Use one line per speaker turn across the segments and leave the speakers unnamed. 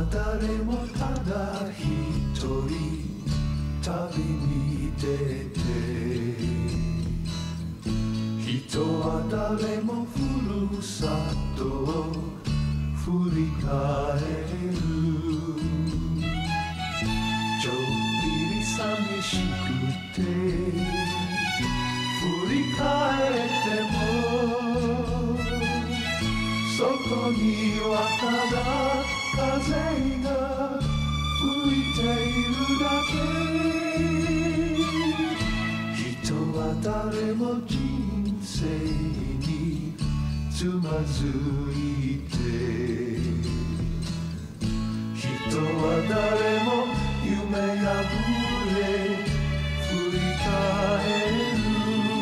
は誰もただ一人旅に出て、人は誰もふるさとを振り返る。ちょっぴり寂しくて振り返っても、そこにはただ風が吹いているだけ。人は誰も人生につまずいて、人は誰も夢破れ振り返る。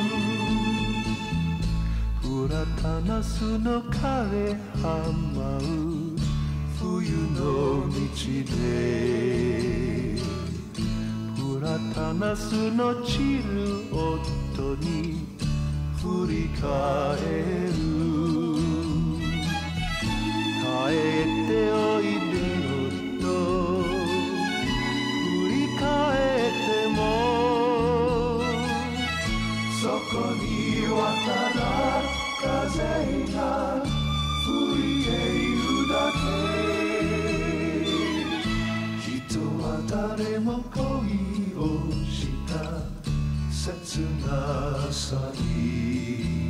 フラタナスの枯れ葉舞う冬の道で、フラタナスの散る音に振り返る。帰っておいでよと振り返っても、そこにはただ風が吹いているだけ。人は誰も恋をした切なさに、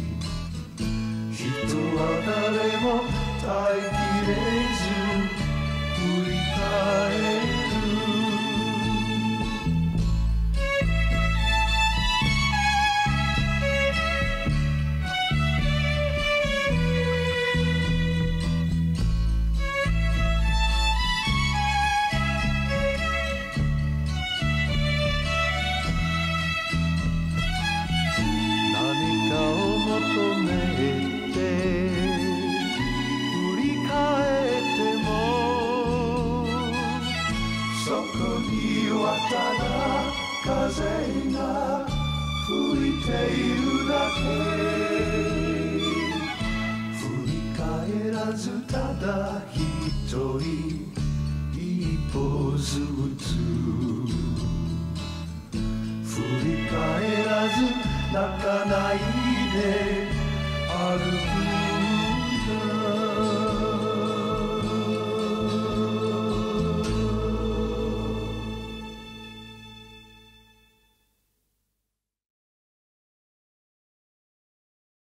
人は誰も耐えきれず振り返る。求めて振り返っても、そこにはただ風が吹いているだけ。振り返らずただ一人一歩ずつ、振り返らず泣かないで歩く。